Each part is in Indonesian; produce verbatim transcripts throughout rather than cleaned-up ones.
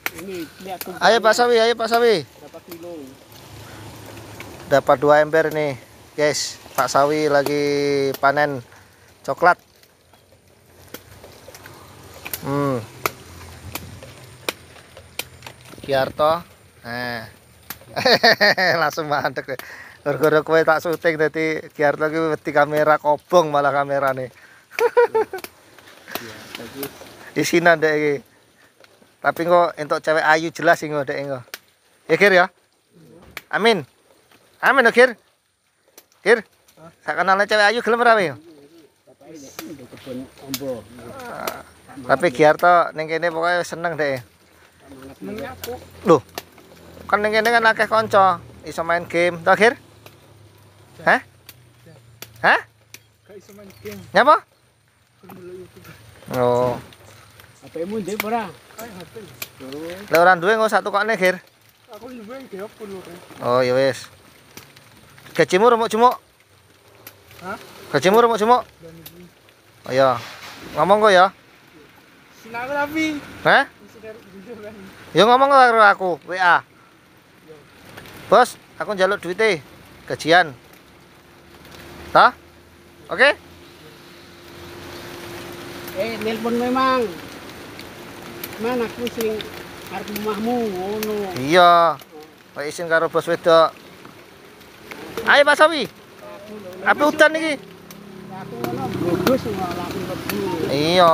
Ini lihat tuh. Ayo Pak Sawi, ayo Pak Sawi. Berapa kilo? Dapat dua ember nih, guys. Pak Sawi lagi panen coklat. Hmm. Giarto. Nah. Langsung mandek deh. Gara-gara kowe tak syuting dadi Giarto iki wedi kamera kobong malah kamerane. Isinan dek iki. Tapi kok entuk cewek ayu jelas sing ndek engko. Ya Gir ya. Amin. Amin lho Gir. Gir. Sak kenalnya cewek ayu gelem ora ya? Tapi Giarto ning kene pokoknya seneng dek. Loh. Kan ning kene kan akeh kanca, iso main game, to Gir? Hah? Hah? Gak iso main game. Nyapa? Oh. H P-mu ndek ora? Kae H P. Lah ora duwe engko sak tukokne Gir. Aku duwe ge opo lho. Oh ya wis. Gajimu remuk jumuk? Hah? Gajimu remuk jumuk? Oh ya. Ngomong kok ya. Sinau tapi. Hah? Ya ngomong karo aku, W A. Bos, aku njaluk duite gajian. Tah? Oke? Eh, nelpon memang. Mana aku sing arep omahmu ngono. Iya. Kok isin karo bos wedok. Ayo Pak Sawi. Ape udan iki? Aku ngono bagus langsung lebu. Iya.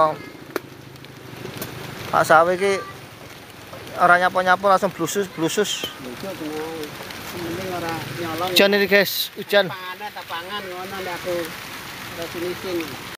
Pak Sawi iki ora nyapa-nyapa langsung blusus blusus. Mending ora nyolong. Hujan ini guys, hujan. Pangan ada tapangan ngono nek aku ora sinisin.